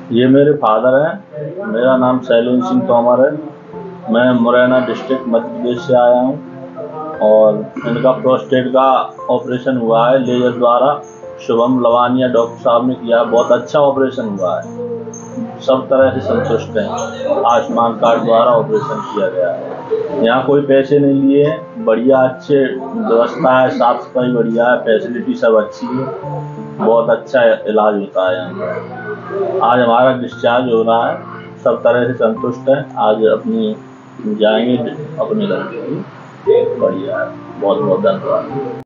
ये मेरे फादर हैं। मेरा नाम शैलेंद्र सिंह तोमर है। मैं मुरैना डिस्ट्रिक्ट मध्य प्रदेश से आया हूँ और इनका प्रोस्टेट का ऑपरेशन हुआ है लेजर द्वारा। शुभम लवानिया डॉक्टर साहब ने किया। बहुत अच्छा ऑपरेशन हुआ है। सब तरह से संतुष्ट हैं। आयुष्मान कार्ड द्वारा ऑपरेशन किया गया है। यहाँ कोई पैसे नहीं लिए। बढ़िया अच्छे व्यवस्था है, साफ सफाई बढ़िया है, फैसिलिटी सब अच्छी है। बहुत अच्छा इलाज होता है यहाँ पर। आज हमारा डिस्चार्ज हो रहा है। सब तरह से संतुष्ट है। आज अपनी जाएंगे अपने घर। बढ़िया है। बहुत बहुत धन्यवाद।